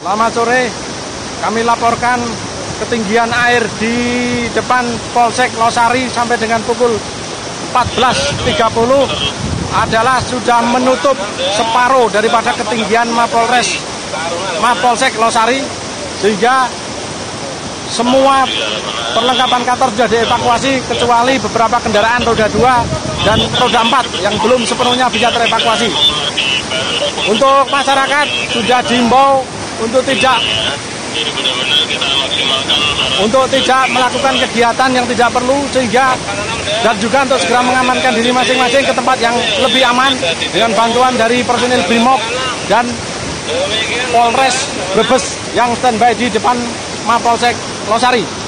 Selamat sore, kami laporkan ketinggian air di depan Polsek Losari sampai dengan pukul 14.30 adalah sudah menutup separuh daripada ketinggian Mapolsek Losari, sehingga semua perlengkapan kantor sudah dievakuasi kecuali beberapa kendaraan roda 2 dan roda 4 yang belum sepenuhnya bisa terevakuasi. Untuk masyarakat sudah diimbau untuk tidak melakukan kegiatan yang tidak perlu, sehingga dan juga untuk segera mengamankan diri masing-masing ke tempat yang lebih aman dengan bantuan dari personil Brimob dan Polres Brebes yang standby di depan Mapolsek Losari.